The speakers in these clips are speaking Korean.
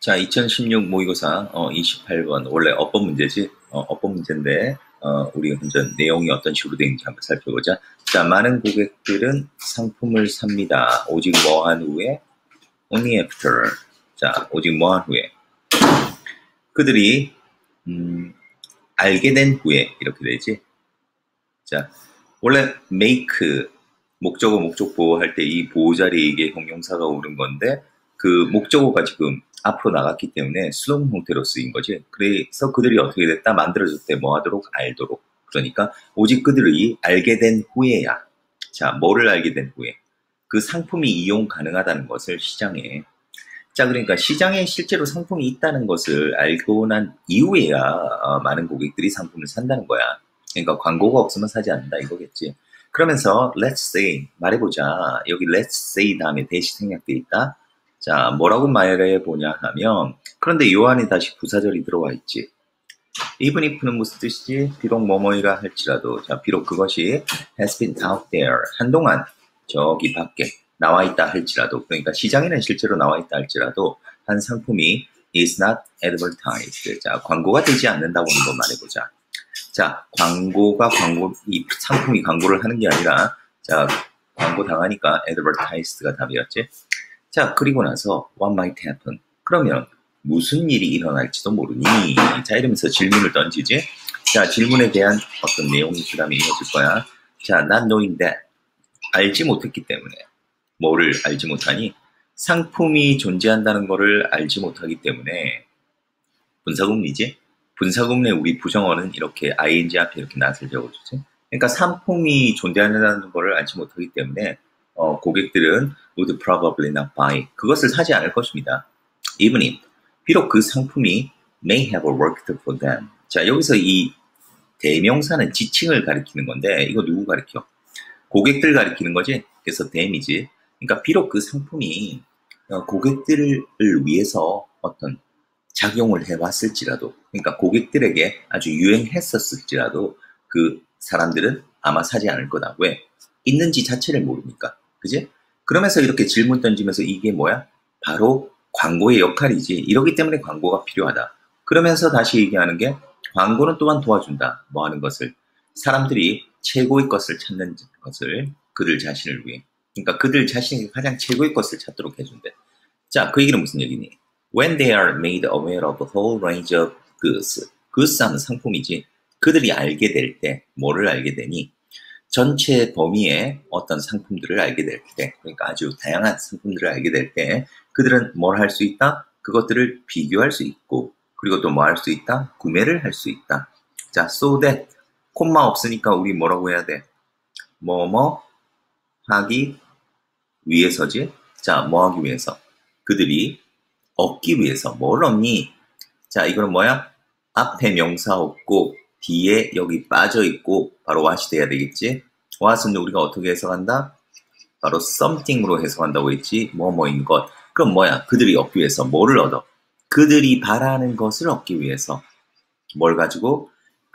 자, 2016 모의고사 28번 원래 어법 문제지. 어법 문제인데 우리 먼저 내용이 어떤 식으로 되는지 한번 살펴보자. 자, 많은 고객들은 상품을 삽니다. 오직 뭐한 후에 only after. 자, 오직 뭐한 후에 그들이 알게 된 후에 이렇게 되지. 자, 원래 make 목적어 목적보호 할 때 이 보호 자리에 이게 형용사가 오는 건데 그 목적어가 지금 앞으로 나갔기 때문에 수동 형태로 쓰인 거지. 그래서 그들이 어떻게 됐다? 만들어졌대. 뭐 하도록? 알도록. 그러니까 오직 그들이 알게 된 후에야. 자, 뭐를 알게 된 후에? 그 상품이 이용 가능하다는 것을 시장에. 자, 그러니까 시장에 실제로 상품이 있다는 것을 알고 난 이후에야 많은 고객들이 상품을 산다는 거야. 그러니까 광고가 없으면 사지 않는다 이거겠지. 그러면서 let's say 말해보자. 여기 let's say 다음에 대시 생략돼 있다. 자, 뭐라고 말해보냐 하면 그런데 요 안에 다시 부사절이 들어와 있지. even if는 무슨 뜻이지? 비록 뭐뭐이라 할지라도 자, 비록 그것이 has been out there 한동안 저기 밖에 나와 있다 할지라도 그러니까 시장에는 실제로 나와 있다 할지라도 한 상품이 is not advertised. 자, 광고가 되지 않는다고 한번 말해보자. 자, 이 상품이 광고를 하는 게 아니라, 자, 광고 당하니까 advertised가 답이었지. 자, 그리고 나서 what might happen. 그러면 무슨 일이 일어날지도 모르니. 자, 이러면서 질문을 던지지. 자, 질문에 대한 어떤 내용이 그 다음에 이어질 거야. 자, not knowing that. 알지 못했기 때문에. 뭐를 알지 못하니? 상품이 존재한다는 거를 알지 못하기 때문에 분사구문이지? 분사구문의 우리 부정어는 이렇게 ing 앞에 이렇게 낫을 적어주지. 그러니까 상품이 존재한다는 것을 알지 못하기 때문에 고객들은 would probably not buy. 그것을 사지 않을 것입니다. even if. 비록 그 상품이 may have worked for them. 자, 여기서 이 대명사는 지칭을 가리키는 건데 이거 누구 가리켜? 고객들 가리키는 거지. 그래서 them이지. 그러니까 비록 그 상품이 고객들을 위해서 어떤 작용을 해왔을지라도, 그러니까 고객들에게 아주 유행했었을지라도 그 사람들은 아마 사지 않을 거다. 왜? 있는지 자체를 모르니까. 그지? 그러면서 이렇게 질문 던지면서 이게 뭐야? 바로 광고의 역할이지. 이러기 때문에 광고가 필요하다. 그러면서 다시 얘기하는 게 광고는 또한 도와준다. 뭐 하는 것을? 사람들이 최고의 것을 찾는 것을 그들 자신을 위해. 그러니까 그들 자신이 가장 최고의 것을 찾도록 해준대. 자, 그 얘기는 무슨 얘기니? When they are made aware of a whole range of goods. goods 하면 상품이지. 그들이 알게 될 때, 뭐를 알게 되니? 전체 범위의 어떤 상품들을 알게 될 때, 그러니까 아주 다양한 상품들을 알게 될 때, 그들은 뭘 할 수 있다? 그것들을 비교할 수 있고, 그리고 또 뭐 할 수 있다? 구매를 할 수 있다. 자, so that, 콤마 없으니까 우리 뭐라고 해야 돼? 뭐뭐 하기 위해서지? 자, 뭐 하기 위해서? 그들이 얻기 위해서 뭘 얻니? 자, 이거는 뭐야? 앞에 명사 없고 뒤에 여기 빠져 있고 바로 what이 돼야 되겠지? what은 우리가 어떻게 해석한다? 바로 something으로 해석한다고 했지. 뭐뭐인 것. 그럼 뭐야? 그들이 얻기 위해서 뭐를 얻어? 그들이 바라는 것을 얻기 위해서 뭘 가지고?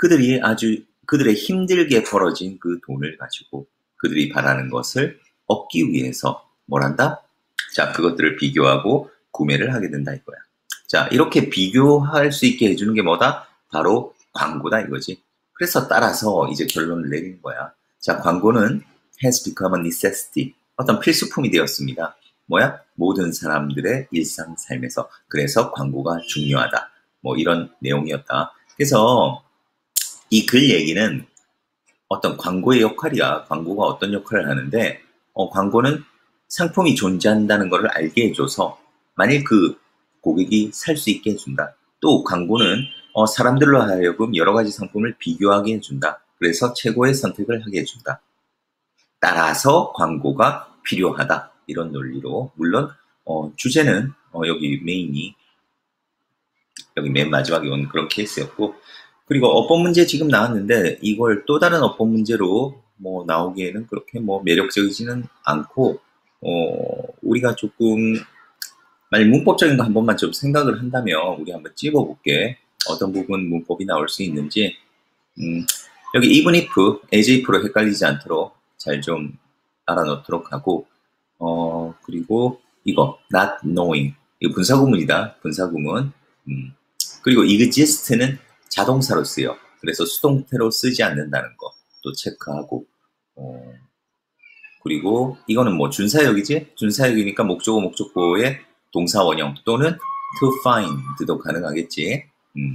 그들의 힘들게 벌어진 그 돈을 가지고 그들이 바라는 것을 얻기 위해서 뭘 한다? 자, 그것들을 비교하고 구매를 하게 된다 이거야. 자, 이렇게 비교할 수 있게 해주는 게 뭐다? 바로 광고다 이거지. 그래서 따라서 이제 결론을 내리는 거야. 자, 광고는 has become a necessity. 어떤 필수품이 되었습니다. 뭐야? 모든 사람들의 일상 삶에서. 그래서 광고가 중요하다. 뭐 이런 내용이었다. 그래서 이 글 얘기는 어떤 광고의 역할이야. 광고가 어떤 역할을 하는데 광고는 상품이 존재한다는 것을 알게 해줘서 만일 그 고객이 살 수 있게 해준다. 또 광고는 사람들로 하여금 여러 가지 상품을 비교하게 해준다. 그래서 최고의 선택을 하게 해준다. 따라서 광고가 필요하다. 이런 논리로 물론 주제는 여기 메인이 여기 맨 마지막에 온 그런 케이스였고 그리고 어법 문제 지금 나왔는데 이걸 또 다른 어법 문제로 뭐 나오기에는 그렇게 뭐 매력적이지는 않고 우리가 조금 만약 문법적인 거 한 번만 좀 생각을 한다면 우리 한번 찝어볼게. 어떤 부분 문법이 나올 수 있는지 여기 even if, as if로 헷갈리지 않도록 잘 좀 알아놓도록 하고 그리고 이거 not knowing 이거 분사구문이다. 분사구문. 그리고 exist는 자동사로 쓰여. 그래서 수동태로 쓰지 않는다는 거 또 체크하고. 그리고 이거는 뭐 준사역이지? 준사역이니까 목적어 목적보의 동사 원형 또는 to find도 가능하겠지.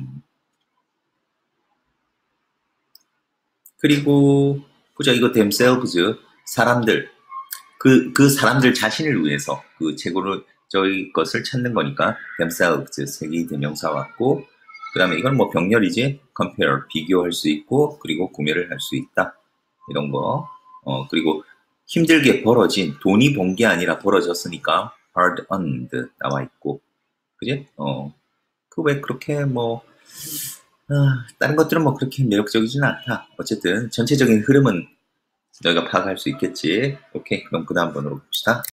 그리고 보자 이거 themselves 사람들 그 사람들 자신을 위해서 그 재고를 저희 것을 찾는 거니까 themselves 색이 대명사 왔고 그다음에 이건 뭐 병렬이지 compare 비교할 수 있고 그리고 구매를 할 수 있다 이런 거 그리고 힘들게 벌어진 돈이 번 게 아니라 벌어졌으니까 hard earned 나와 있고 그지? 그 왜 그렇게 뭐 다른 것들은 뭐 그렇게 매력적이지는 않다. 어쨌든 전체적인 흐름은 너희가 파악할 수 있겠지. 오케이, 그럼 그 다음 번으로 봅시다.